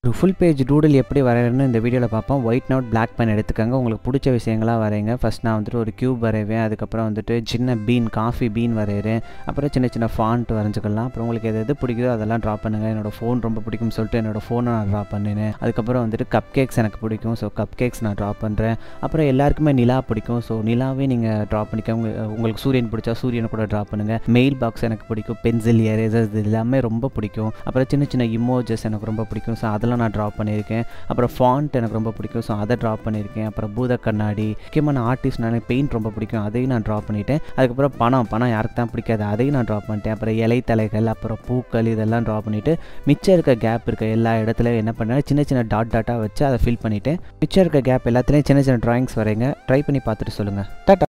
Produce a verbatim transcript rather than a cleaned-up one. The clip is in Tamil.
ஒரு ஃபுல் பேஜ் டூடில் எப்படி வரையணும்னு இந்த வீடியோவில் பார்ப்போம். ஒயிட் நோட் பிளாக் பென் எடுத்துக்கோங்க. உங்களுக்கு பிடிச்ச விஷயங்களாக வரைங்க. ஃபஸ்ட் நான் வந்துட்டு ஒரு க்யூப் வரைவேன். அதுக்கப்புறம் வந்துட்டு சின்ன பீன் காஃபி பீன் வரைகிறேன். அப்புறம் சின்ன சின்ன ஃபாண்ட் வரைஞ்சிக்கலாம். அப்புறம் உங்களுக்கு எது எது பிடிக்குதோ அதெல்லாம் ட்ரா பண்ணுங்கள். என்னோடய ஃபோன் ரொம்ப பிடிக்கும்னு சொல்லிட்டு என்னோடய ஃபோனை நான் ட்ரா பண்ணினேன். அதுக்கப்புறம் வந்துட்டு கப் கேக்ஸ் எனக்கு பிடிக்கும். ஸோ கப் கேக்ஸ் நான் ட்ரா பண்ணுறேன். அப்புறம் எல்லாருக்குமே நிலா பிடிக்கும். ஸோ நிலாவே நீங்கள் ட்ரா பண்ணிக்கோங்க. உங்களுக்கு சூரியன் பிடிச்சா சூரியனை கூட ட்ரா பண்ணுங்கள். மெயில் பாக்ஸ் எனக்கு பிடிக்கும். பென்சில் எரேசர்ஸ் இது எல்லாமே ரொம்ப பிடிக்கும். அப்புறம் சின்ன சின்ன இமோஜஸ் எனக்கு ரொம்ப பிடிக்கும். ஸோ அதெல்லாம் நான் ட்ரா பண்ணியிருக்கேன். அப்புறம் ஃபாண்ட் எனக்கு ரொம்ப பிடிக்கும். ஸோ அதை ட்ரா பண்ணியிருக்கேன். அப்புறம் பூத கண்ணாடி முக்கியமான ஆர்டிஸ்ட்னால பெயிண்ட் ரொம்ப பிடிக்கும். அதையும் நான் ட்ரா பண்ணிட்டேன். அதுக்கப்புறம் பணம் பணம் யாருக்கு தான் பிடிக்காது, அதையும் நான் ட்ரா பண்ணிட்டேன். அப்புறம் இலை தலைகள், அப்புறம் பூக்கள் இதெல்லாம் ட்ரா பண்ணிவிட்டு மிச்சம் இருக்க கேப் இருக்க எல்லா இடத்துலையும் என்ன பண்ணேன், சின்ன சின்ன டாட் டாட்டாக வச்சு அதை ஃபில் பண்ணிவிட்டேன். மிச்சம் இருக்க கேப் எல்லாத்துலேயும் சின்ன சின்ன ட்ராயிங்ஸ் வரைங்க. ட்ரை பண்ணி பார்த்துட்டு சொல்லுங்கள். டாட்டா.